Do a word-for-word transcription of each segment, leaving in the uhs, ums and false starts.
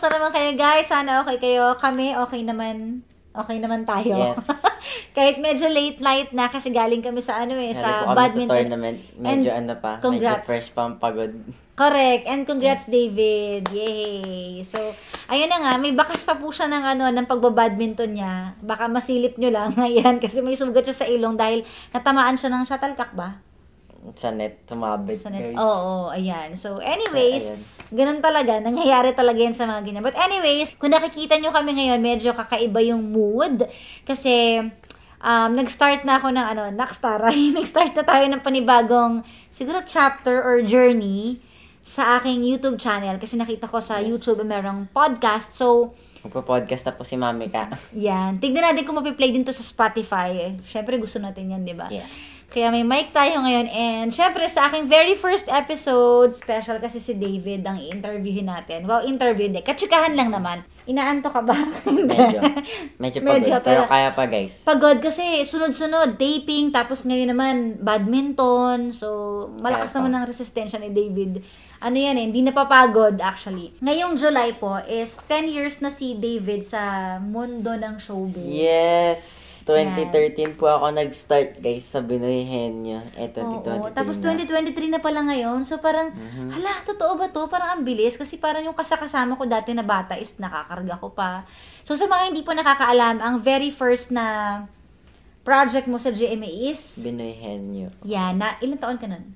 Kamusta naman kayo guys? Sana okay kayo. Kami okay naman. Okay naman tayo. Yes. Kahit medyo late night na kasi galing kami sa ano eh, sa po kami badminton. sa tournament. Medyo And ano pa. congrats. Medyo fresh pa ang pagod. Correct. And congrats, Yes. David. Yay! So, ayun na nga. May bakas pa po siya ng, ano, ng pagbabadminton niya. Baka masilip nyo lang. Ayan. Kasi may sugat siya sa ilong dahil natamaan siya ng shuttlecock ba? Sa net. Sumabit, Sa net. guys. Oo, ayan. So, anyways, Ayan. ganun talaga. Nangyayari talaga yan sa mga ganyan. But anyways, kung nakikita nyo kami ngayon, medyo kakaiba yung mood. Kasi, um, nag-start na ako ng, ano, nakstaray. nag-start na tayo ng panibagong, siguro chapter or journey sa aking YouTube channel. Kasi nakita ko sa Yes. YouTube merong podcast. So, Magpa-podcast na po si Mami ka. yan. Tignan natin kung mapiplay din to sa Spotify. Siyempre, gusto natin yan, di ba? Yes. Kaya may mic tayo ngayon. And syempre, sa aking very first episode, special kasi si David ang i-interviewin natin. Wow, interview hindi. Katsikahan lang naman. Inaanto ka ba? Medyo. Medyo pagod. Medyo, pero, pero- kaya pa, guys. Pagod kasi sunod-sunod. Taping, tapos ngayon naman, badminton. So, malakas Kaya pa. naman ang resistensya ni David. Ano yan eh, hindi napapagod actually. Ngayong July po is ten years na si David sa mundo ng showbiz. Yes! twenty thirteen po ako nag-start, guys, sa Binoy Henyo. Eh, twenty twenty-three Oo, tapos na. twenty twenty-three na pala ngayon. So parang, Mhm. hala, totoo ba to? Parang ang bilis. Kasi parang yung kasakasama ko dati na bata is nakakarga ko pa. So sa mga hindi po nakakaalam, ang very first na project mo sa G M A is, Binoy Henyo. yan, na, ilang taon ka nun?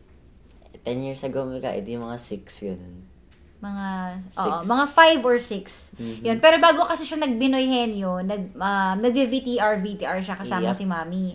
ten years ago, Mika, edi mga six yun. Mga, Six. oo, mga five or six. Mhm. Yun. Pero bago kasi siya nag-Binoy Henyo, nag, um, nag-V T R, V T R siya kasama Yep. si Mami.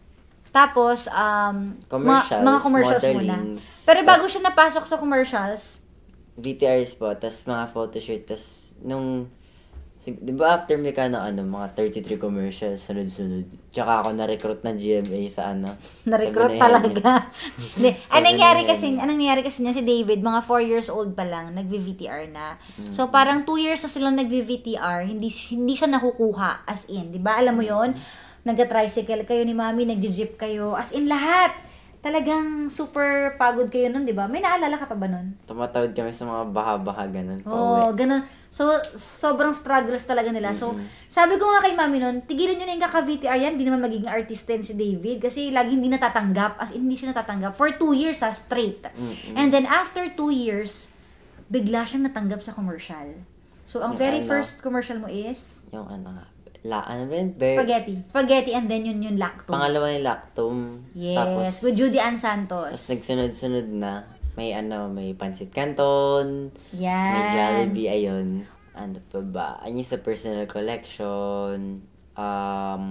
Tapos, um, Commercials, mga, mga commercials muna. modelings, Pero bago tas- siya napasok sa commercials, V T Rs po, tas mga photoshoot, tas nung, sig- di ba after Mika na ano, mga thirty-three commercials, sunod-sunod. Tsaka ako na-recruit na G M A sa ano. na-recruit sa Binoy Henyo. talaga. Hindi, Sa anong nangyari Binoy kasi, Henyo. anong nangyari kasi niya si David, mga four years old pa lang, nag-V T R na. So, parang two years na silang nag-V T R, hindi hindi siya nakukuha, as in, di ba? Alam mo yon nagka-tricycle kayo ni Mami, nag-jeep kayo, as in lahat. Talagang super pagod kayo nun, di ba? May naalala ka pa ba nun? Tumatawid kami sa mga baha-baha, ganun. Oo, oh, ganun. So, sobrang struggles talaga nila. So, sabi ko nga kay Mami nun, tigilan nyo na yung kaka-V T R yan, hindi naman magiging artista yan si David. Kasi lagi hindi natatanggap, as in, hindi siya natatanggap. For two years, ha, straight. Mm-mm. And then, after two years, bigla siyang natanggap sa commercial. So, ang Yung very ano? first commercial mo is Yung ano nga, la, ano ba yun? Bear- spaghetti. Spaghetti and then yun yung lacto. Pangalawa yung Lactum. Yes, Tapos, with Judy Ann Santos. tapos nagsunod-sunod na. May ano, may Pancit Canton. Yan. May Jollibee, ayun. Ano pa ba? Ano yung sa personal collection. Um,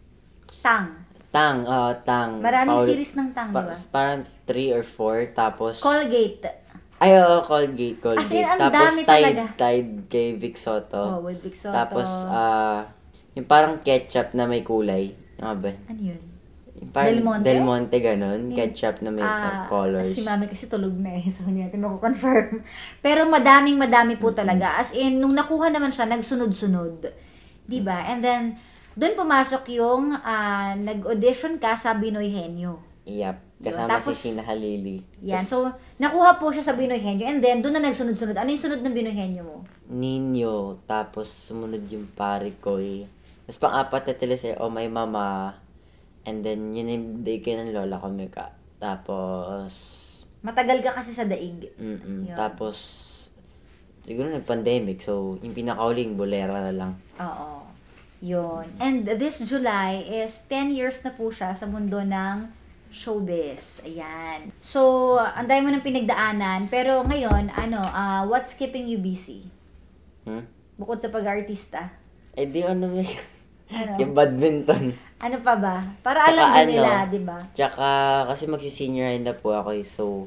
Tang. Tang, oh, Tang. Maraming Paul- series ng Tang, pa- di ba? Parang three or four. Tapos, Colgate. ay, oo, Colgate, Colgate. As in, ang Tapos, dami Tide, talaga. Tide kay Vic Soto. Oh, with Vic Soto. Tapos, ah, yung parang ketchup na may kulay. Yung nga ba? ano yun? Yung parang Del Monte? Del Monte, ganun. Ketchup na may Ah, colors. Si Mami kasi tulog na eh. So, hindi natin mako-confirm. Pero madaming madami po talaga. As in, nung nakuha naman siya, nagsunod-sunod. Diba? And then, doon pumasok yung ah, nag-audition ka sa Binoy Henyo. Yep. Yun. Kasama Tapos, si Sina Halili. Yan. Tas, So, nakuha po siya sa Binoy Henyo. And then, doon na nagsunod-sunod. Ano yung sunod ng Binoy Henyo mo? Nino. Tapos, sumunod yung pare ko eh. Tapos, pang-apat na teleserye, Oh My Mama. And then, yun yung daycare ng lola ko, Mika. Tapos, Matagal ka kasi sa daig. mm Yun. Tapos, siguro nag-pandemic. So, yung pinakahuling, bolera na lang. Oo. Yun. And this July is ten years na po siya sa mundo ng showbiz. Ayan. So, ang dami mo ng pinagdaanan. Pero ngayon, ano, ah, what's keeping you busy? Hmm? Bukod sa pag-artista. Eh, di ano, Mika. Ano? Yung badminton. Ano pa ba? Para Tsaka alam din ano, nila, di ba? Tsaka, kasi magsi-senior high na po ako eh. So,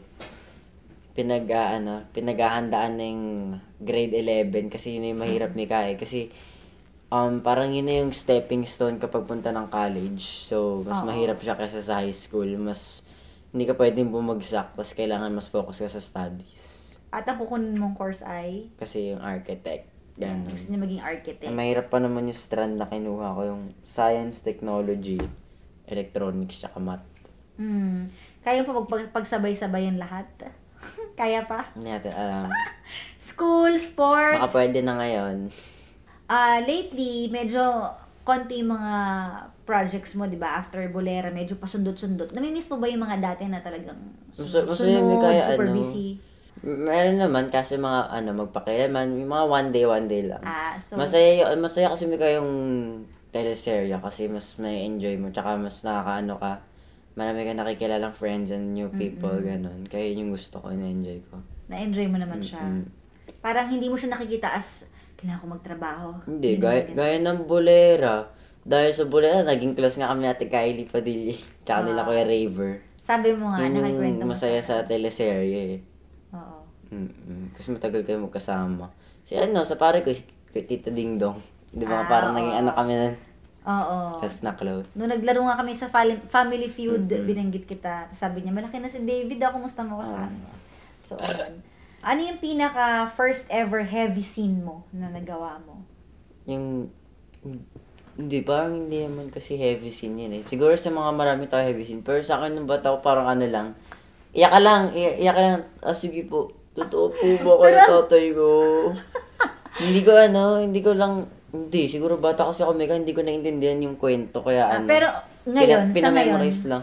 pinag, ah, ano, pinaghahandaan ng grade eleven kasi yun yung mahirap, Mika eh. Kasi, um, parang yun na yung stepping stone kapag punta ng college. So, mas Oo. mahirap siya kaysa sa high school. Mas, hindi ka pwedeng bumagsak. Tapos, kailangan mas focus ka sa studies. At ang kukunin mong course ay, Kasi yung architect. Ganun. gusto niya maging architect. Ang mahirap pa naman yung strand na kinuha ko, yung science, technology, electronics, tsaka math. Hmm. Kaya pa pag, pagsabay-sabayan lahat? Kaya pa? Hindi natin alam. School, sports. Baka pwede na ngayon. Ah, lately, medyo konti yung mga projects mo, di ba? After Bolera, medyo pasundot-sundot. Namimiss mo ba yung mga dati na talagang Masaya, sunod, masaya may kaya super ano. busy? Meron naman kasi mga ano magpakialaman, yung mga one day one day lang. Ah, so Masaya y- masaya kasi may kayong teleserye kasi mas may enjoy mo tsaka mas nakakaano ka. Marami ka nakikilalang friends and new people ganun. Kaya yun yung gusto ko, na-enjoy ko. na-enjoy mo naman siya. Mm. Parang hindi mo siya nakikita as kailangan ko magtrabaho. Hindi, naman gaya, ganun. gaya ng Bolera. Dahil sa Bolera, naging close nga kami natin Kylie Padilla. Tsaka nila Kuya Raver. Sabi mo nga, Yun nakikwento yung mo masaya sa... sa teleserye eh. Oo. Mm-mm. Kasi matagal kayo magkasama. Si ano, sa pare ko, kay Tita Ding Dong. Di ba Ah, parang oo. naging anak kami nun. Oo. Tapos na close. Nung naglaro nga kami sa fali- Family Feud, binanggit kita. Sabi niya, malaki na si David, ako kumusta mo kasama? So, ayun. Ano yung pinaka first ever heavy scene mo na nagawa mo? Yung, hindi, parang hindi naman kasi heavy scene yun eh. Siguro sa mga marami tayo heavy scene. Pero sa akin nung bata ko, parang ano lang. Iyak ka lang, iyak, iyak ka lang. Ah, sige po. Totoo po ba kayo tatay ko? Hindi ko ano, hindi ko lang, hindi. Siguro bata kasi ako, Mega, hindi ko naintindihan yung kwento. Kaya Ah, ano. pero ngayon, pina, sa ngayon, pina-memorize lang.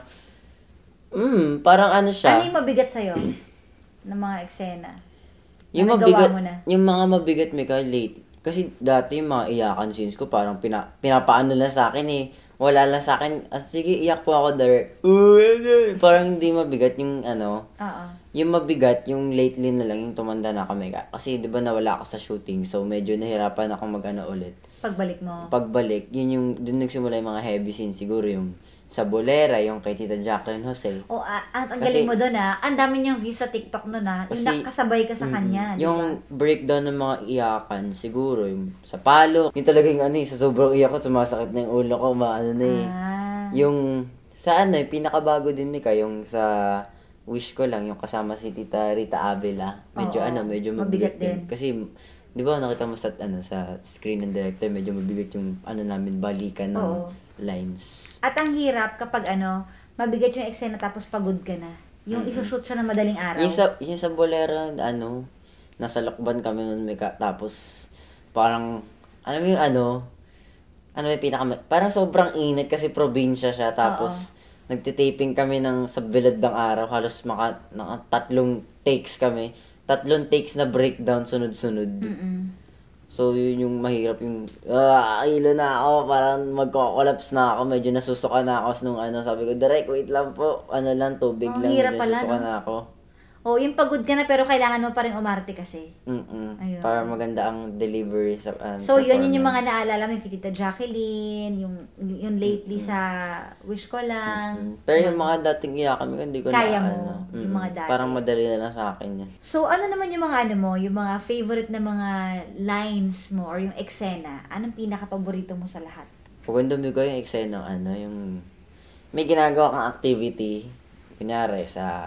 Mm, parang ano siya. ano yung mabigat sa'yo ng mga eksena? Yung na mabigat, nagawa mo na? yung mga mabigat Mega, late. Kasi dati yung mga iyakan scenes ko, parang pina, pinapaano lang sa akin eh. Wala lang sa akin, ah, sige, iyak po ako direct. Parang hindi mabigat yung ano. Oo. Yung mabigat, yung lately na lang, yung tumanda na kami. Kasi di ba nawala ako sa shooting, so medyo nahirapan ako mag-ano ulit. Pagbalik mo. Pagbalik, yun yung, dun nagsimula yung mga heavy scenes, siguro yung sa Bolera, yung kay Tita Jacqueline Jose. O, ah, at ang Kasi- galing mo doon ah. Ang dami niyang views sa TikTok noon ah. Yung Kasi- nakasabay ka sa kanya, di ba? Yung breakdown ng mga iyakan, siguro, yung sa palo. Yung talagang ano eh, sa sobrang iyak ko, sumasakit na yung ulo ko, maano na eh. Ah. Yung, sa ano eh, pinakabago din Mika, yung sa Wish Ko Lang, yung kasama si Tita Rita Avila. Medyo Oo, ano, medyo mabigat mabigat, din. din. Kasi, di ba nakita mo sa, ano, sa screen ng director, medyo mabigat yung ano namin, balikan ng Oo. lines. At ang hirap kapag ano, mabigat yung eksena tapos pagod ka na. Yung isushoot siya ng madaling araw. Yung sa, yung sa Bolera, ano, nasa Lokban kami nun, Mika, tapos, parang, ano yung ano, ano yung pinaka, parang sobrang init kasi probinsya siya, tapos, nagtitaping kami ng sa bilad ng araw, halos maka, naka, tatlong takes kami, tatlong takes na breakdown sunod-sunod. Mm-mm. So, yun yung mahirap yung, ah, ilo na ako, parang magko-collapse na ako, medyo nasusuka na ako nung ano, sabi ko, direct, wait lang po, ano lang, tubig Oh, lang, hirap medyo pala, nasusuka no? na ako. O, yung pagod ka na pero kailangan mo pa rin umarte kasi. Mm-mm. Ayun. Para maganda ang delivery sa um, So, yun, yun yung mga performance. naalala mo, yung kay Tita Jacqueline, yung, yung lately sa Wish Ko Lang. Mm. Pero yung mga dating iyakan, hindi ko Kaya na mo, ano. yung Mm-mm. mga dati. Parang madali na lang sa akin yan. So, ano naman yung mga ano mo, yung mga favorite na mga lines mo or yung eksena? Anong pinaka-paborito mo sa lahat? Paganda mo ko yung eksena, ano, yung may ginagawa kang activity. Kunyari, sa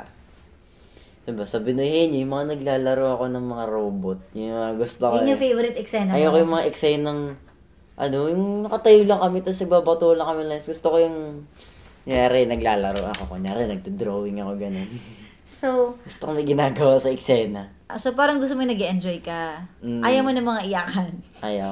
diba, sa Binoy yung mga naglalaro ako ng mga robot. Yung mga gusto ko. Yun yung eh. favorite eksena mo? Ayoko yung mga eksena ng, ano, yung nakatayo lang kami, tapos nagbabato lang kami lines. Gusto ko yung, kunyari, naglalaro ako. Kunyari, nagdo-drawing ako, ganun. So, Gusto ko may ginagawa sa eksena. ah, so parang gusto mo yung nag-enjoy ka. Mm. Ayaw mo ng mga iyakan. Ayaw.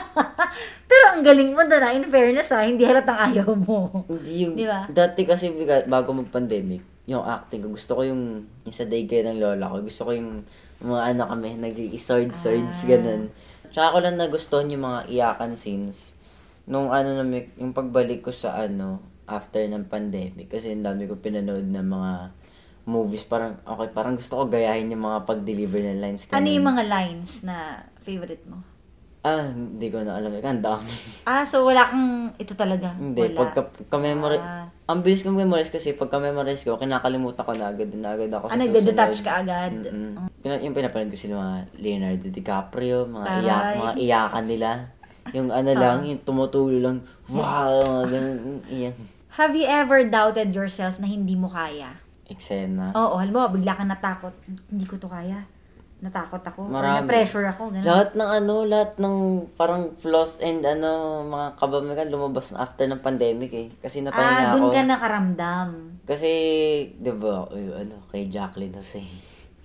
Pero ang galing mo doon ah, in fairness ah, hindi halatang ayaw mo. Hindi yung, Di ba? dati kasi biga- bago mag-pandemic, yung acting ko, gusto ko yung, yung sa daycare ng lola ko, gusto ko yung mga anak kami, nag-i-swords-swords, Ah. ganun. Tsaka ko lang nagustuhan yung mga iyakan scenes. Nung ano na, may- yung pagbalik ko sa ano, after ng pandemic, kasi ang dami ko pinanood ng mga movies, parang, okay, parang gusto ko gayahin yung mga pag-deliver ng lines. Ano ganun. yung mga lines na favorite mo? Ah, hindi ko na alam. Ang dami. Ah, so wala kang ito talaga? Hindi, Wala. pagka, pagka-memorize, Ah. ang bilis ko memorize kasi pagka-memorize ko, kinakalimutan ko na agad, na agad ako Ah, sa nagde-detach susunod. ka agad? Mm-mm. Pina- yung pinapanood ko sila mga Leonardo DiCaprio, mga, Taray. iyak, mga iyakan nila. Yung ano lang, yung tumutulo lang, wow, mga ganun, iyan. Have you ever doubted yourself na hindi mo kaya? Eksena. Oo, halimbawa, bigla kang natakot. Hindi ko to kaya. Natakot ako. Or Marami. na-pressure ako. Ganun. Lahat ng ano, lahat ng parang flaws and ano, mga kabamigan lumabas na after ng pandemic eh. Kasi ah, napahinga dun ako. ka nakaramdam. Kasi, di ba, uy, ano, kay Jacqueline Jose.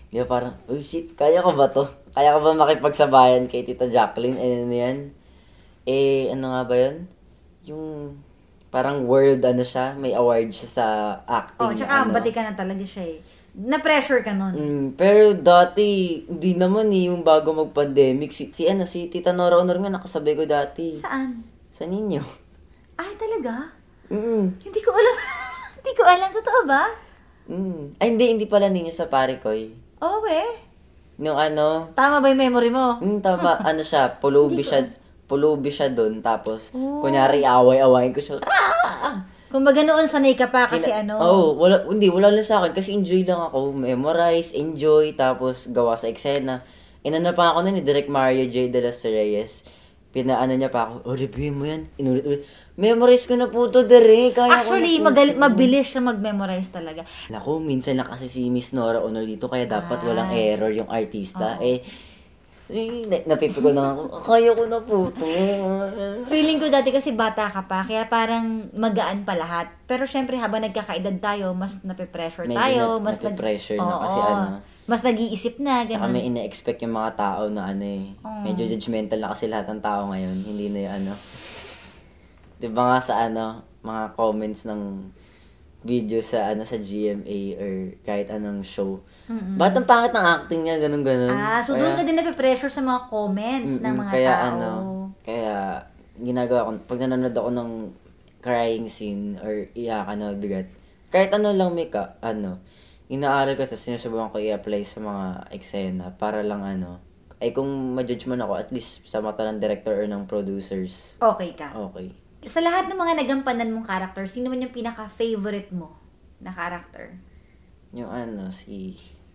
Di ba parang, oh shit, kaya ko ba to? Kaya ko ba makipagsabayan kay Tita Jacqueline? Eh, ano yan? Eh, ano nga ba yun? Yung parang world, ano siya, may award siya sa acting. Oh, tsaka ano. bati ka na talaga siya eh. Na-pressure ka nun. Mm, pero dati, hindi naman eh, yung bago mag-pandemic. Si, si ano, si Tita Nora Honor nga nakasabay ko dati. Saan? Sa ninyo. Ay, talaga? Mm. Hindi ko alam. Hindi ko alam. Totoo ba? Mm. Ay, hindi, hindi pala ninyo sa Parikoy. Okay. Nung ano, Tama ba yung memory mo? mm, tama, ano siya, pulubi Hindi ko- siya, pulubi siya doon. Tapos, Oh. kunyari, away-awayin ko siya. Ah! Kung baga noon, sanay ka pa kasi ano. Oh, wala, hindi, wala lang sa akin. Kasi enjoy lang ako. Memorize, enjoy, tapos gawa sa eksena. Inano pa ako nun ni Direk Mario J. De Los Reyes. Pinaano niya pa ako, oh, review mo yan. Inulit-ulit. Memorize ko na po to, Direk. Kaya Actually, ko na po magal- to." mabilis siya mag-memorize talaga. Naku, minsan lang kasi si Miss Nora Honor dito, kaya dapat Ah. walang error yung artista. Eh, eh, na- napipi ko na ako, kaya ko na po to. Feeling ko dati kasi bata ka pa, kaya parang magaan pa lahat. Pero syempre, habang nagkakaedad tayo, mas nape-pressure Medyo tayo. na- mas nag- nape-pressure na Oo. kasi ano. Mas nag-iisip na, Tsaka ganun. may ina-expect yung mga tao na ano eh. Medyo judgmental na kasi lahat ng tao ngayon. Hindi na yung ano. Di ba nga sa ano, mga comments ng video sa ano sa G M A or kahit anong show. Ba't ang pangit ng acting niya, ganun ganun. Ah, so doon ka din nape-pressure sa mga comments ng mga kaya tao. ano, kaya ginagawa ko, pag nanonood ako ng crying scene or iyakan na bigat, kahit ano lang may ka, ano, inaaral ko tapos sinusubukan ko i-apply sa mga eksena para lang ano, ay kung ma-judge man ako, at least sa mata ng director or ng producers, Okay ka. okay. Sa lahat ng mga nagampanan mong character, sino man yung pinaka-favorite mo na character? Yung ano, si,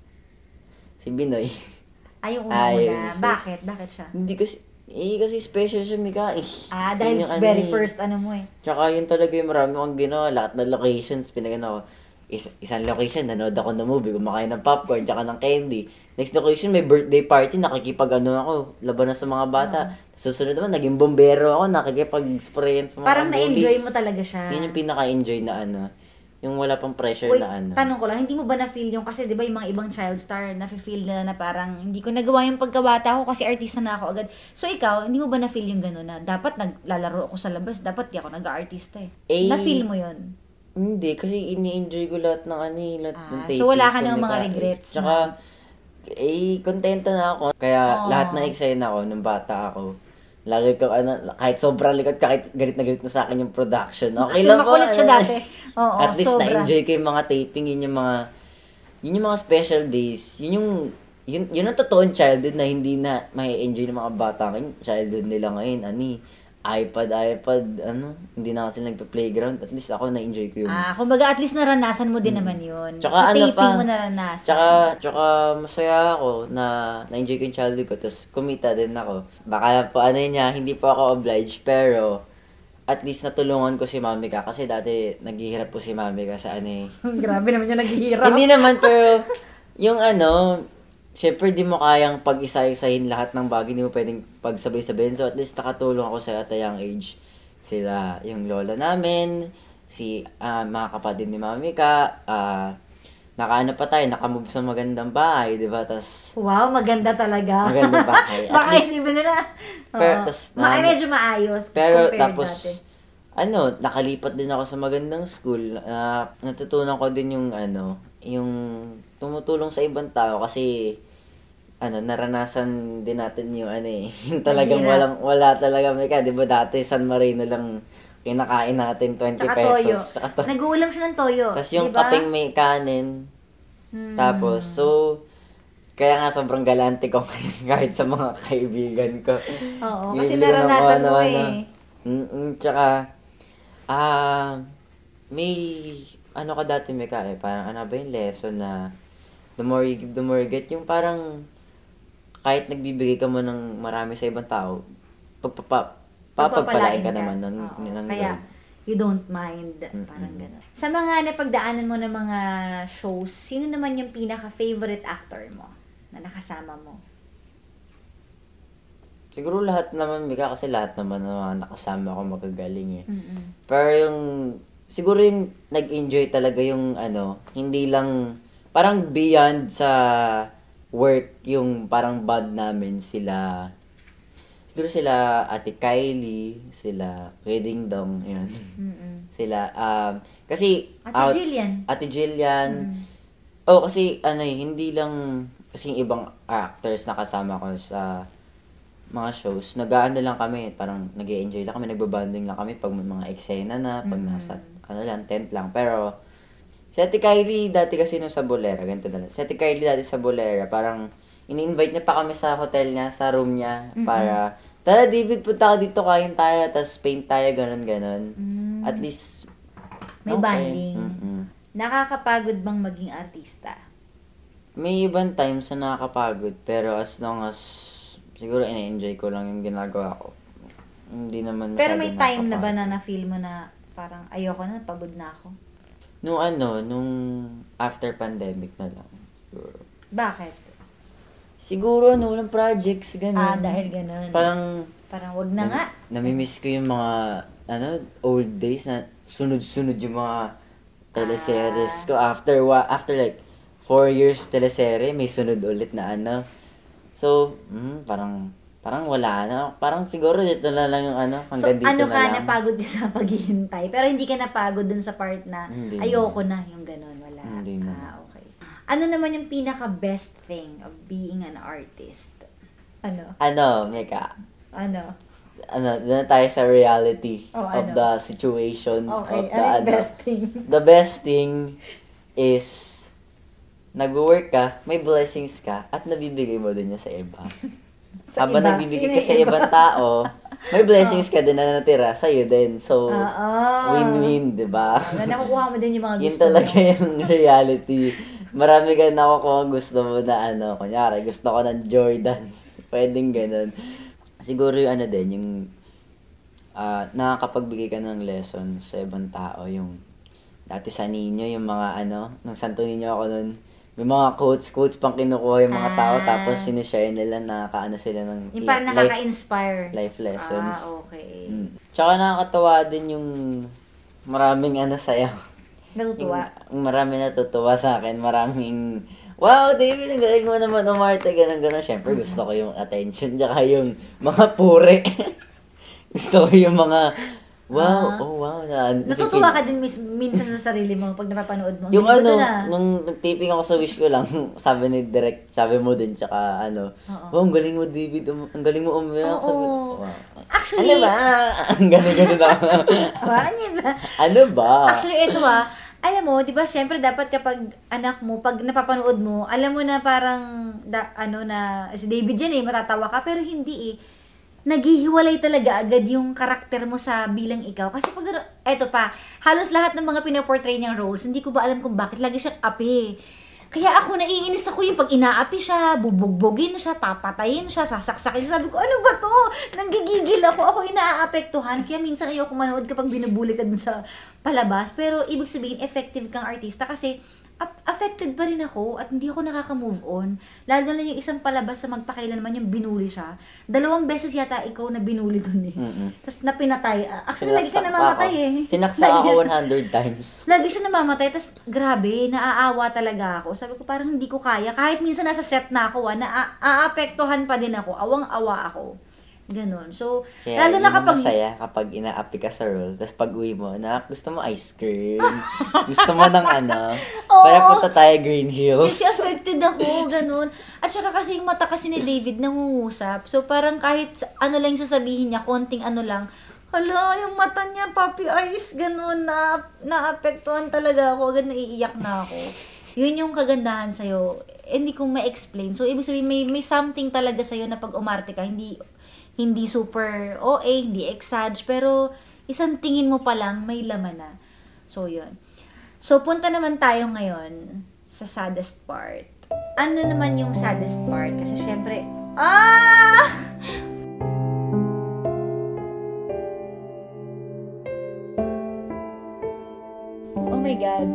si Binoy. Ay, yung Ah, una-una. yung first. Bakit? Bakit siya? Hindi kasi, eh kasi special siya, Mika. Eh. Ah, Yun dahil yung ano very eh. first ano mo eh. Tsaka yun talaga yung marami akong ginawa. Lahat ng locations, pinagano ko. Is, isang location, nanood ako ng movie, kumakain ng popcorn, tsaka ng candy. Next location, may birthday party, nakikipag ano ako, laban na sa mga bata. Susunod naman, naging bombero ako, nakikipag-sprayan sa mga Parang na-enjoy bullies. mo talaga siya. Yun yung pinaka-enjoy na ano. Yung wala pang pressure Wait, na ano. tanong ko lang, hindi mo ba na-feel yung, kasi di ba yung mga ibang child star, na-feel nila na parang, hindi ko nagawa yung pagkabata ko kasi artista na ako agad. So ikaw, hindi mo ba na-feel yung gano'n na, dapat naglalaro ako sa labas, dapat di ako nag-artista eh. Eh, Na-feel mo yun? Hindi, kasi ini-enjoy ko lahat ng ano eh, lahat Ah, ng so tapings wala ka ko, ng mga Mika, eh. regrets Tsaka, eh, kontento na ako. Kaya Oh. lahat na eksena ko, nung bata ako, lagi ko, ano, kahit sobrang likod, kahit galit na galit na sa akin yung production. Okay Kasi lang po. makulit siya ano. dati. Oo, At least sobra. na-enjoy ko yung mga taping, yun yung mga, yun yung mga special days. Yun yung, yun, yun ang totoong childhood na hindi na may enjoy ng mga bata ngayon. Childhood nila ngayon, ani, iPad, iPad, ano, hindi na kasi nagpa-playground. At least ako na-enjoy ko yun. Ah, kumbaga at least naranasan mo din naman yun. Tsaka sa ano taping pa, mo naranasan. Tsaka, tsaka masaya ako na na-enjoy ko yung childhood ko. Tapos kumita din ako. Baka po ano niya, hindi po ako obliged. Pero at least natulungan ko si Mami ka. Kasi dati naghihirap po si Mami ka sa ano eh. Grabe naman yung naghihirap. Hindi naman, pero yung ano, syempre di mo kayang pag-isa-isahin lahat ng bagay. Hindi mo pwedeng pagsabay-sabayin. So at least nakatulong ako sa at a young age. Sila, yung lola namin, si ah, mga kapatid ni Mami ka, ah, nakaano pa tayo, nakamove sa magandang bahay, di ba? Tas, Wow, maganda talaga. Magandang bahay. At Baka least- isipin nila. Pero, Oo. tas, Ma- na- medyo maayos pero compared tapos, dati. ano, nakalipat din ako sa magandang school. Ah, natutunan ko din yung, ano, yung tumutulong sa ibang tao kasi, ano, naranasan din natin yung, ano eh, yung talagang Mahirap. walang, wala talaga, Mika. Di ba dati, San Marino lang kinakain natin twenty Tsaka pesos. toyo. Tsaka to- Nag-uulam siya ng toyo. Tapos yung diba? kapeng may kanin. Hmm. Tapos, so, kaya nga sobrang galante ko ngayon kahit sa mga kaibigan ko. Oo, kasi Bibili ko ng naranasan mo ano-ano. eh. Mm-mm, tsaka, ah, may, ano ka dati, Mika, eh, parang ano ba yung lesson na, the more you give, the more you get, yung parang, kahit nagbibigay ka mo ng marami sa ibang tao, pagpapa, papagpalain ka naman ng, Oo, ng kaya, you don't mind. Parang gano'n. Sa mga napagdaanan mo ng mga shows, sino naman yung pinaka-favorite actor mo na nakasama mo? Siguro lahat naman, Mika, kasi lahat naman ng mga nakasama ko magagaling eh. Mm-mm. Pero yung, siguro yung nag-enjoy talaga yung ano, hindi lang, parang beyond sa work yung parang bond namin sila. Siguro sila Ate Kylie, sila Gandang, yun. Mm-mm. Sila, um, kasi, Ate out- Jillian. Ate Jillian. Mm. Oh, kasi, ano eh, hindi lang, kasi yung ibang actors na kasama ko sa mga shows, nag-aano lang kami, parang nag enjoy lang kami, nagbabanding lang kami pag may mga eksena na, pag Mm. nasa, ano lang, tent lang. Pero, si Ate Kylie, dati kasi nung sa Bolera, ganito na lang. Si Ate Kylie dati sa Bolera, parang, ini-invite niya pa kami sa hotel niya, sa room niya, Mm-mm. para, tara David, punta ka dito, kain tayo, tapos paint tayo, ganun, ganun. Mm. At least, May okay. bonding. Mm-mm. Nakakapagod bang maging artista? May ibang times na nakakapagod, pero as long as, siguro ina-enjoy ko lang yung ginagawa ko. Hindi naman Pero masyado may time na ba nakakapagod. na na-feel mo na parang ayoko na, pagod na ako? Nung ano, nung after pandemic na lang. Siguro. Bakit? Siguro, ano, walang projects, ganun. Ah, dahil ganun. Parang, Parang wag na nga. namimiss ko yung mga, ano, old days na sunod-sunod yung mga teleseries ko. After, wa after like, four years teleserye, may sunod ulit na ano. So, mm, parang, parang wala na. Parang siguro dito na lang yung ano, So, hanggang dito ano na ka, lang. napagod ka sa paghihintay. Pero hindi ka napagod dun sa part na Hindi ayoko na, yung ganun. Wala. Hindi na. Ah, okay. Ano naman yung pinaka-best thing of being an artist? Ano? Ano, Meka? Ano? Ano, doon na tayo sa reality Oh, of ano? the situation. Okay, of the, ano yung ano. best thing? The best thing is, nag-work ka, may blessings ka, at nabibigay mo din niya sa iba. Sa Habang iba? nagbibigay Sino ka sa yung iba? ibang tao, may blessings ka din na natira sa'yo din. So, Oo. win-win, di ba? Na nakukuha mo din yung mga Yun gusto talaga mo. yung reality. Marami ka nakukuha gusto mo na ano, kunyari, gusto ko ng Jordans. Pwedeng ganun. Siguro yung ano din, yung ah nakakapagbigay ka ng lessons sa ibang tao. Yung dati sa ninyo, yung mga ano, nung Santo Niño ako nun, may mga quotes, quotes pang kinukuha yung mga tao, Ah. tapos sinishare nila, nakakaano sila ng Yung parang life, nakaka-inspire. life lessons. Ah, okay. Mm. Tsaka nakakatawa din yung maraming ano sa'yo. Natutuwa. Yung, yung marami natutuwa sa akin, maraming, wow, David, ang galing mo naman umarte, ganun, ganun. Siyempre, gusto ko yung attention, tsaka yung mga pure. Gusto ko yung mga, wow, Ah. oh wow. Na, Natutuwa ka din mis- minsan sa sarili mo pag napapanood mo. Ang Yung galing ko ano, dun, ah. nung nag-taping ako sa Wish ko lang, sabi ni Direct, sabi mo din, tsaka ano, Oo. wow, ang galing mo, David, um, ang galing mo umiyak. Oo. Sabi, wow. Actually, Ano ba? Ang ganun-ganun ako. Ano ba? Ano ba? Actually, ito ah, alam mo, di ba, syempre dapat kapag anak mo, pag napapanood mo, alam mo na parang, da, ano na, si David yan eh, matatawa ka, pero hindi eh. Naghihiwalay talaga agad yung karakter mo sa bilang ikaw. Kasi pag, eto pa, halos lahat ng mga pinaportray niyang roles, hindi ko ba alam kung bakit lagi siyang api. Kaya ako, naiinis ako yung pag inaapi siya, bubugbugin siya, papatayin siya, sasaksakin siya. Sabi ko, ano ba to? Nanggigigil ako, ako inaapektuhan. Kaya minsan ayoko manood kapag binubuli ka dun sa palabas. Pero ibig sabihin, effective kang artista kasi ap- affected pa rin ako at hindi ako nakaka-move on. Lalo na yung isang palabas sa magpakailanman yung binuli siya. Dalawang beses yata ikaw na binuli dun eh. Mm-mm. Tapos na pinatay. Actually, lagi ka Sinaksak namamatay ako. eh. Sinaksak Lagi ako siya- one hundred times. Lagi siya namamatay, tapos grabe, naaawa talaga ako. Sabi ko, parang hindi ko kaya. Kahit minsan nasa set na ako, ah, naaapektuhan pa din ako. Awang-awa ako. Ganon. So, Kaya lalo yun na ang kapag... masaya kapag inaapi ka sa role, tapos pag uwi mo, na gusto mo ice cream, gusto mo ng ano, Oo. para punta tayo Green Hills. Kasi affected ako, ganun. At saka kasi yung mata kasi ni David nangungusap. So, parang kahit sa- ano lang yung sasabihin niya, konting ano lang, hala, yung mata niya, puppy eyes, ganun, na, naapektuhan talaga ako. Agad naiiyak na ako. Yun yung kagandahan sa'yo. Eh, hindi kong ma-explain. So, ibig sabihin, may, may something talaga sa'yo na pag umarte ka, hindi hindi super O A, hindi exage, pero isang tingin mo pa lang, may laman na. So, yun. So, punta naman tayo ngayon sa saddest part. Ano naman yung saddest part? Kasi syempre, ah! Oh my God.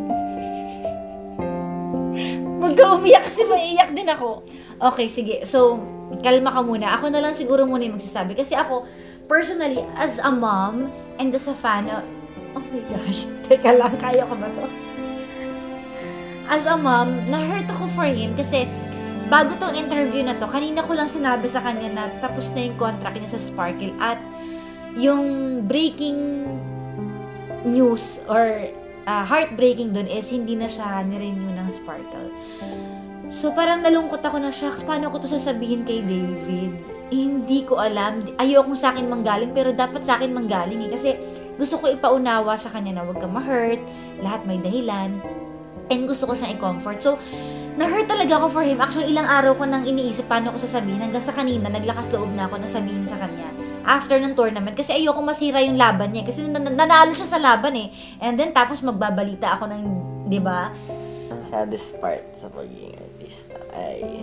Huwag ka umiyak kasi maiiyak din ako. Okay, sige. So, kalma ka muna. Ako na lang siguro muna yung magsasabi. Kasi ako, personally, as a mom and as a fan, of, oh my gosh, teka lang, kaya ko ba to? As a mom, na-hurt ako for him kasi bago tong interview na to, kanina ko lang sinabi sa kanya na tapos na yung contract niya sa Sparkle at yung breaking news or uh, heartbreaking dun is hindi na siya nirenew ng Sparkle. So, parang nalungkot ako na, shucks, paano ko to sasabihin kay David? Eh, hindi ko alam. Ayokong sa akin manggaling, pero dapat sa akin manggaling eh. Kasi gusto ko ipaunawa sa kanya na huwag kang ma-hurt, lahat may dahilan, and gusto ko siyang i-comfort. So, na-hurt talaga ako for him. Actually, ilang araw ko nang iniisip paano ko sasabihin. Hanggang sa kanina, naglakas loob na ako na sabihin sa kanya after ng tournament. Kasi ayoko masira yung laban niya. Kasi nan- nanalo siya sa laban eh. And then, tapos magbabalita ako ng, di ba? Ang saddest part sa pagiging artista ay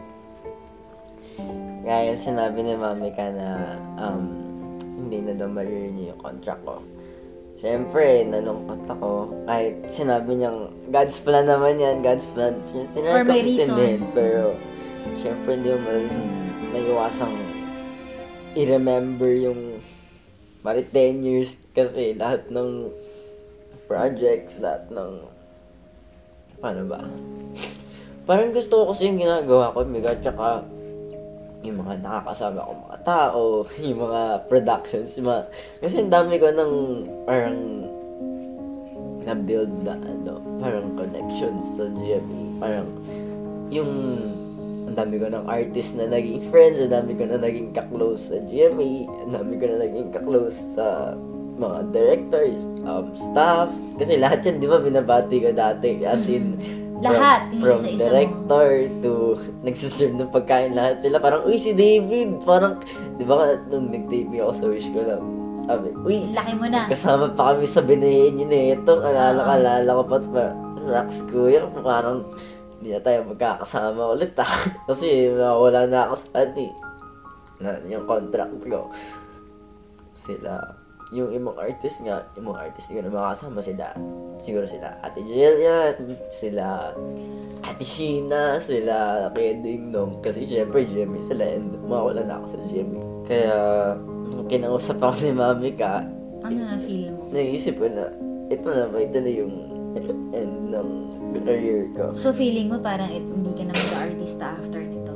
gaya sinabi ni Mami ka na um, hindi na daw ma-renew yung contract ko. Siyempre, nalungkot ako. Kahit sinabi niyang God's plan naman yan, God's plan. Or may reason. Pero, siyempre, hindi mo may iwasang i-remember yung mari ten years kasi lahat ng projects, lahat ng paano ba? Parang gusto ko kasi yung ginagawa ko, Miga, tsaka yung mga nakakasama ko mga tao, yung mga productions, yung mga, kasi ang dami ko ng parang na-build na ano, parang connections sa G M A. Parang yung ang dami ko ng artist na naging friends, ang dami ko na naging ka-close sa G M A, ang dami ko na naging ka-close sa mga directors, um, staff. Kasi lahat yan, di ba, binabati ko dati. As in, lahat, from, from isa-isa director mo. To nagsiserve ng pagkain lahat sila. Parang, uy, si David! Parang, di ba nga, nung nag-taping ako sa Wish ko lang, sabi, uy, laki mo na. Kasama pa kami sa binayin yun eh. Ito, alala-alala ko pa. Relax, kuya. Parang, hindi na tayo magkakasama ulit ah. Kasi, wala na ako sa ano eh. Na, yung contract ko. Sila, yung ibang artist nga, yung mga artist hindi ko na makasama sila. Siguro sila Ate Jillian, sila Ate Sheena, sila Kuya Ding Dong. Kasi syempre G M A sila and mawala na ako sa G M A. Kaya, nung kinausap ako ni Mami ka, ano na feel mo? Naisip ko na, ito na ba, ito na yung end ng career ko. So feeling mo parang it, hindi ka na mag-artista after nito?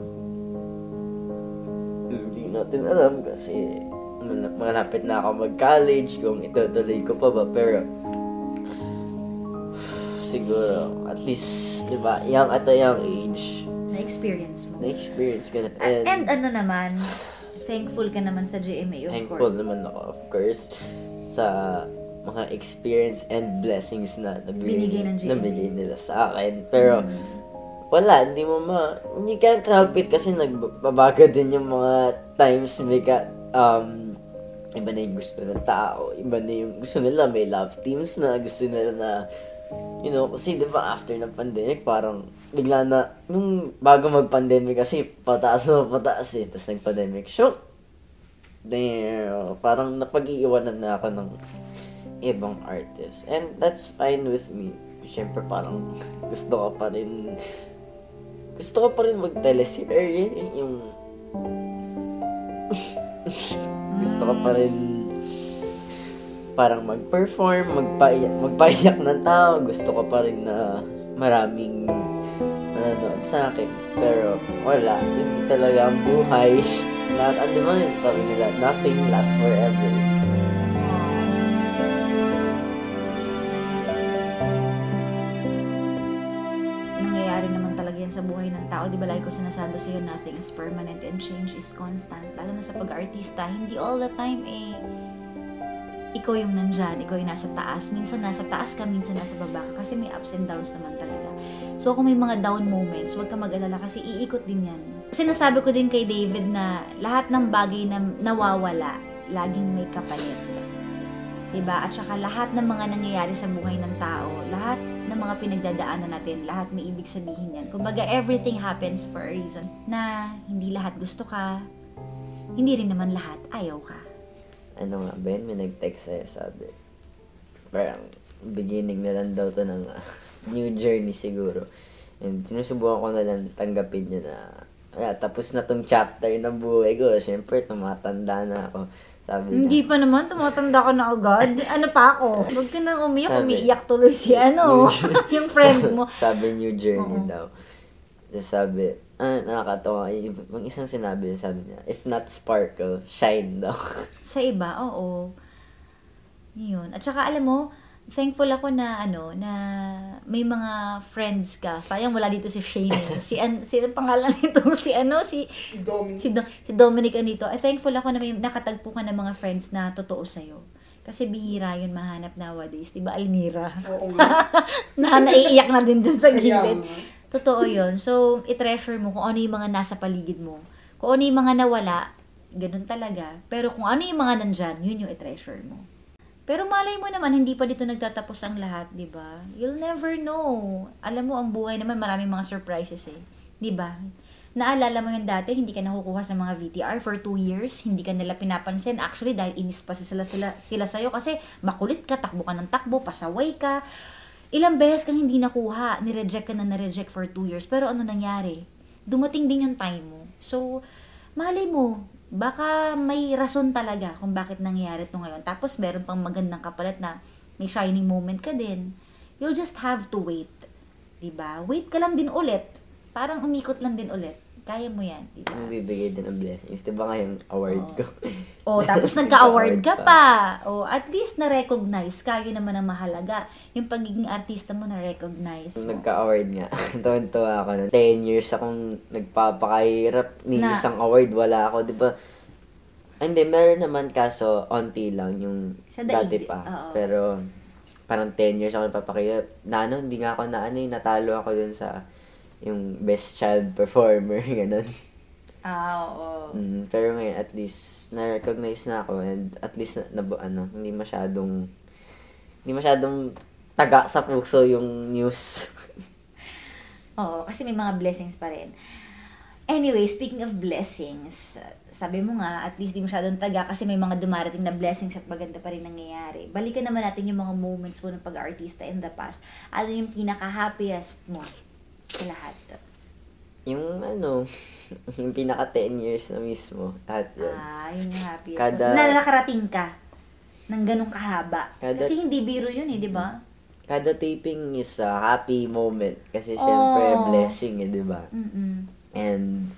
Hindi natin alam kasi malapit na ako mag-college kung itutuloy ko pa ba, pero siguro at least, di ba, young at a young age na-experience mo na-experience ko na and, and ano naman, thankful ka naman sa G M A, of thankful course. naman ako, of course, sa mga experience and blessings na nabigay, binigay ng G M A, nabigay nila sa akin, pero mm. wala, hindi mo ma you can't help it kasi nagbabago din yung mga times, Mika. um iba na yung gusto ng tao, iba na yung gusto nila, may love teams na, gusto nila na, you know, kasi diba after ng pandemic, parang bigla na, nung bago mag-pandemic kasi, pataas na pataas eh, tapos nag-pandemic, shock, damn, parang napag-iiwanan na ako ng ibang artist, and that's fine with me. Siyempre parang gusto ko pa rin, gusto ko pa rin mag-teleserye, yung gusto ko pa rin parang mag-perform, magpaiyak, magpaiyak ng tao. Gusto ko pa rin na maraming manonood sa akin. Pero wala, yun talaga ang buhay. Not, ano ba yun? Sabi nila, nothing lasts forever. Nangyayari naman talaga yan sa buhay ng tao. Di ba like ko sinasabi sa'yo, nothing is permanent and change is constant. Lalo na sa pag-artista, hindi all the time eh, ikaw yung nandyan, ikaw yung nasa taas. Minsan nasa taas ka, minsan nasa baba ka. Kasi may ups and downs naman talaga. So kung may mga down moments, huwag ka mag-alala kasi iikot din yan. Sinasabi ko din kay David na lahat ng bagay na nawawala, laging may kapalit. Diba? At saka lahat ng mga nangyayari sa buhay ng tao, lahat ng mga pinagdadaanan natin, lahat may ibig sabihin yan. Kumbaga, everything happens for a reason. Na hindi lahat gusto ka, hindi rin naman lahat ayaw ka. Ano nga, Ben, may nag-text sa'yo, sabi, parang beginning na lang daw to ng uh, new journey siguro. And sinusubukan ko na lang tanggapin yun na, wala, tapos na tong chapter ng buhay ko. Siyempre, tumatanda na ako. Sabi Hindi na, pa naman, tumatanda ka na agad. Ano pa ako? Huwag ka nang umiyak, Sabi, umiiyak tuloy si ano, yung friend mo. Sabi new journey Oo. daw. Just sabi, ah, nakakatawa. Yung isang sinabi, sabi niya, if not sparkle, shine daw. Sa iba, oo. Yun. At saka alam mo, thankful ako na ano, na may mga friends ka. Sayang wala dito si Shane. eh. Si an si ang pangalan nito si ano si Si Dominic. si, Do, si Dominic Anito. I thankful ako na may nakatagpo ka ng mga friends na totoo sa'yo. Kasi bihira yun mahanap nowadays. Diba, Almira? Oo nga. na naiiyak na din dun sa Kaya gilid. nga. Totoo yun. So, i-treasure mo kung ano yung mga nasa paligid mo. Kung ano yung mga nawala, ganun talaga. Pero kung ano yung mga nandyan, yun yung i-treasure mo. Pero malay mo naman, hindi pa dito nagtatapos ang lahat, di ba? You'll never know. Alam mo, ang buhay naman, maraming mga surprises eh. Di ba? Naalala mo yun dati, hindi ka nakukuha sa mga V T R for two years, hindi ka nila pinapansin. Actually, dahil inis pa sila, sila, sila sa'yo kasi makulit ka, takbo ka ng takbo, pasaway ka. Ilang beses kang hindi nakuha, nireject ka na nireject for two years. Pero ano nangyari? Dumating din yung time mo. So, malay mo, baka may rason talaga kung bakit nangyayari ito ngayon. Tapos, meron pang magandang kapalit na may shining moment ka din. You'll just have to wait. Diba? Wait ka lang din ulit. Parang umikot lang din ulit. Kaya mo yan. Diba? Ang bibigay din ng blessings. Diba nga yung award Oo. ko? Oh, tapos nagka-award ka pa. Oh, at least na-recognize. Kayo naman ang mahalaga. Yung pagiging artista mo na-recognize Nung mo. nagka-award nga, tuwan-tuwa ako nun. ten years akong nagpapakahirap ni Na- isang award, wala ako, di ba? Ay, hindi, meron naman kaso, onti lang yung Sa daig, dati pa. oo. Pero, parang ten years ako nagpapakahirap. Na ano, hindi nga ako na ano, eh, natalo ako dun sa yung best child performer, gano'n. Ah, oo. Mm, pero ngayon, at least, na-recognize na ako and at least, na, na ano, hindi masyadong, hindi masyadong taga sa puso yung news. Oo, kasi may mga blessings pa rin. Anyway, speaking of blessings, sabi mo nga, at least di masyadong taga kasi may mga dumarating na blessings at maganda pa rin nangyayari. Balikan naman natin yung mga moments mo ng pag-artista in the past. Ano yung pinaka-happiest mo sa lahat? Yung ano, yung pinaka ten years na mismo. At yun. Ah, yun yung happiest Kada- mo. Na nakarating ka ng ganong kahaba. Kada- Kasi hindi biro yun eh, di ba? Kada taping is a happy moment. Kasi syempre, Oh. blessing eh, di ba? Mm-mm. And,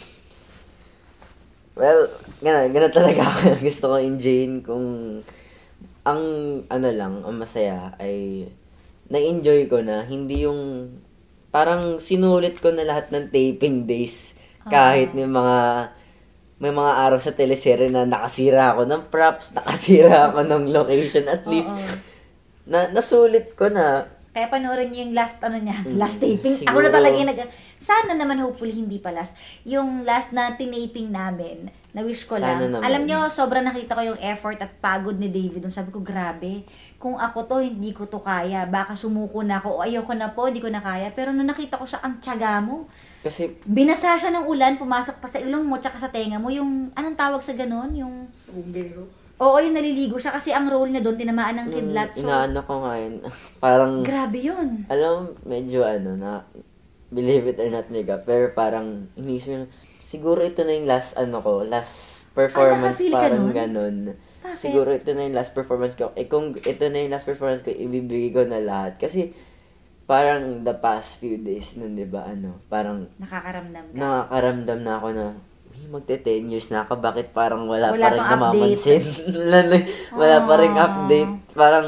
well, gano'n, gano'n talaga ako. Gusto ko enjoyin kung ang ano lang, ang masaya ay na-enjoy ko na. Hindi yung parang sinulit ko na lahat ng taping days. Kahit may mga may mga araw sa teleserye na nakasira ako ng props, nakasira ako ng location. At least, Oo. na nasulit ko na. Kaya panoorin niyo yung last, ano niya, Mm, last taping. Ako siguro. na talaga yung nag... Sana naman, hopefully, hindi pa last. Yung last na tinaping namin, na wish ko Sana lang. naman. Alam niyo, sobrang nakita ko yung effort at pagod ni David. Sabi ko, grabe. Kung ako to, hindi ko to kaya. Baka sumuko na ako. O ayoko na po, hindi ko na kaya. Pero nung nakita ko siya, ang tiyaga mo. Kasi, Binasa siya ng ulan, pumasok pa sa ilong mo, tsaka sa tenga mo. Yung, anong tawag sa ganon? Yung... Sa bumbero. Oo, yung naliligo siya kasi ang role niya doon, tinamaan ng kidlat. So, inaano ko ngayon, parang, grabe yun. alam, medyo ano, na, believe it or not, nigga, pero parang, inisip mo, siguro ito na yung last, ano ko, last performance, Ah, nakafeel ka parang nun? ganun. Bakit? Siguro ito na yung last performance ko. Eh, kung ito na yung last performance ko, ibibigay ko na lahat. Kasi, parang the past few days nun, di ba, ano, parang, Nakakaramdam ka. nakakaramdam na ako na, "Hey, magte ten years na ako, bakit parang wala, Wala pa rin pang namamansin?" wala, na- wala pa rin Ah. update. Parang,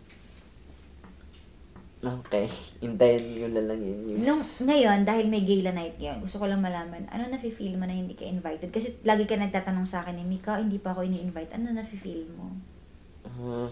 okay, hintayin nyo na lang yun news. Nung, ngayon, dahil may gala night ngayon, gusto ko lang malaman, ano nafe-feel mo na hindi ka invited? Kasi lagi ka nagtatanong sa akin, eh, Mika, hindi pa ako ini-invite. Ano nafe-feel mo? Ah,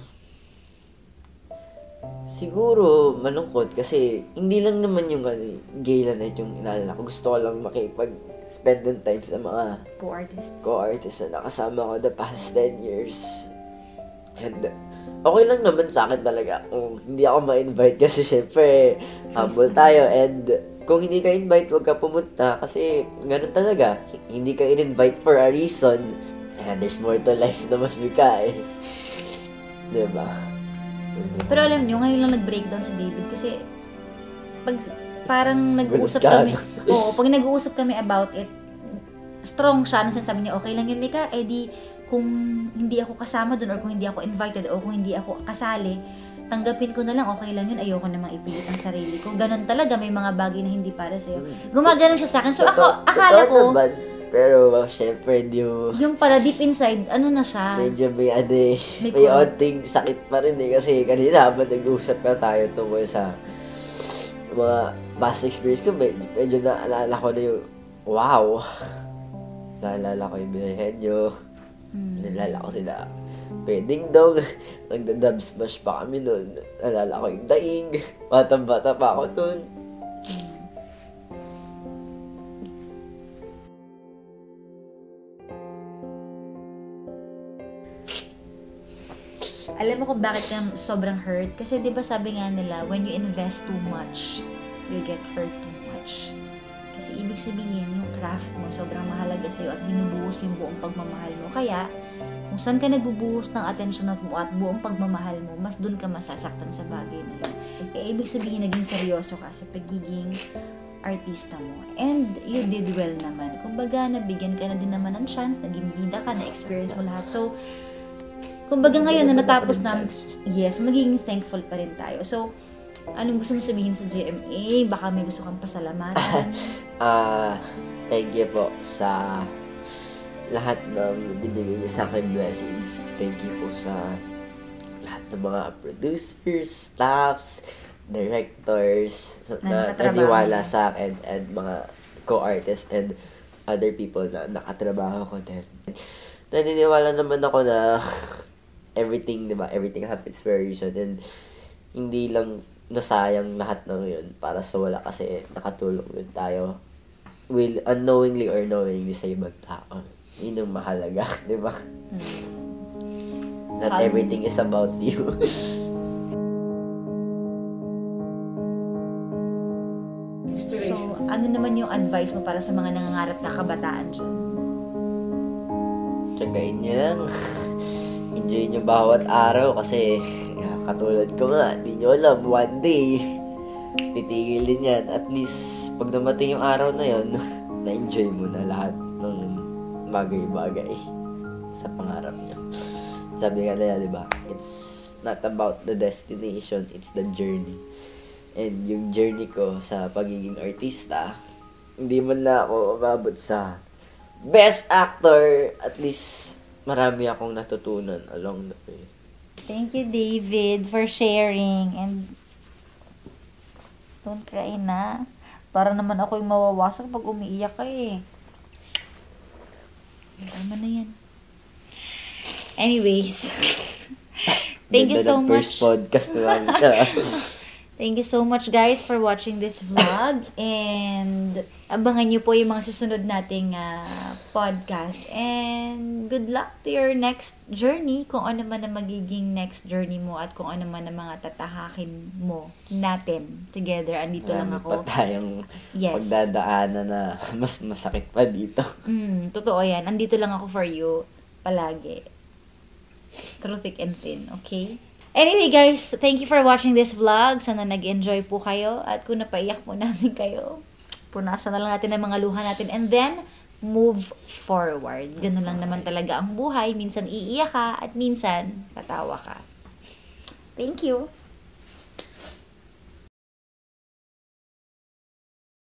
siguro, malungkot kasi hindi lang naman yung ano, gala night yung inaalala ko. Gusto ko lang makipag-spend ng time sa mga Co-artists. co-artists na nakasama ko the past ten years. And okay lang naman sa akin talaga kung hindi ako ma-invite kasi syempre humble tayo and kung hindi ka invite, wag ka pumunta kasi ganun talaga. Hindi ka in-invite for a reason. And there's more to life naman, Mika eh. Diba? Pero alam nyo, ngayon lang nag-breakdown si David kasi pag parang nag-uusap Gulat ka, kami, no? oo, pag nag-uusap kami about it, strong siya na sabi niya, okay lang yun, Mika, eh di, kung hindi ako kasama doon or kung hindi ako invited o kung hindi ako kasali, tanggapin ko na lang, okay lang yun, ayoko namang ipilit ang sarili ko. Ganon talaga, may mga bagay na hindi para sa'yo. Gumaganon siya sa akin. So ako, akala ko, naman, pero uh, syempre, yung... yung pala deep inside, ano na siya? Medyo may ano eh, may, may onting sakit pa rin eh. Kasi kanina habang nag-uusap ka tayo tungkol sa mga past experience ko, med- medyo naalala ko na yung, wow! Naalala ko yung binayan nyo. Hmm. Naalala ko sila. Pwedeng dong. Nagda-dub smash pa kami nun. Naalala ko yung daing. Batang-bata pa ako nun. Alam mo kung bakit ka sobrang hurt? Kasi di ba sabi nga nila, when you invest too much, you get hurt too much. Kasi ibig sabihin, yung craft mo sobrang mahalaga sa'yo at binubuhos mo yung buong pagmamahal mo. Kaya, kung saan ka nagbubuhos ng atensyon mo at buong pagmamahal mo, mas dun ka masasaktan sa bagay na yun. Kaya ibig sabihin, naging seryoso ka sa pagiging artista mo. And you did well naman. Kumbaga, nabigyan ka na din naman ng chance, naging bida ka, na-experience mo lahat. So, kumbaga ngayon na natapos na, yes, magiging thankful pa rin tayo. So, anong gusto mo sabihin sa G M A? Baka may gusto kang pasalamatan. Ah, uh, thank you po sa lahat ng binigay niyo sa akin blessings. Thank you po sa lahat ng mga producers, staffs, directors na, na naniwala sa akin, and mga co-artists and other people na nakatrabaho ko din. Naniniwala naman ako na everything, di ba? Everything happens for a reason, and hindi lang nasayang lahat ng yun para sa wala, kasi nakatulong din tayo will unknowingly or knowingly sa ibang tao. Yun yung mahalaga, di ba? Hmm. Not um, everything is about you. So, ano naman yung advice mo para sa mga nangangarap na kabataan dyan? Tsagain niyo lang. Enjoy nyo bawat araw kasi katulad ko nga, di nyo alam, one day, titigil din yan. At least, pag dumating yung araw na yon, na-enjoy mo na lahat ng bagay-bagay sa pangarap nyo. Sabi nga nila, di ba? It's not about the destination, it's the journey. And yung journey ko sa pagiging artista, hindi man na ako umabot sa best actor, at least marami akong natutunan along the way. Thank you, David, for sharing. And don't cry na. Para naman ako yung mawawasak pag umiiyak ka eh. Tama na yan. Anyways. Thank you so much. First podcast naman. Thank you so much, guys, for watching this vlog. And abangan nyo po yung mga susunod nating uh, podcast. And good luck to your next journey. Kung ano man ang magiging next journey mo at kung ano man ang mga tatahakin mo natin together. Andito lang ako. Pa tayong yes. Pagdadaanan na mas masakit pa dito. Mm, totoo yan. Andito lang ako for you palagi. Through thick and thin. Okay? Anyway guys, thank you for watching this vlog. Sana nag-enjoy po kayo. At kung napaiyak po namin kayo, punasan na lang natin ang mga luha natin. And then, move forward. Ganun lang naman talaga ang buhay. Minsan iiyak ka at minsan patawa ka. Thank you.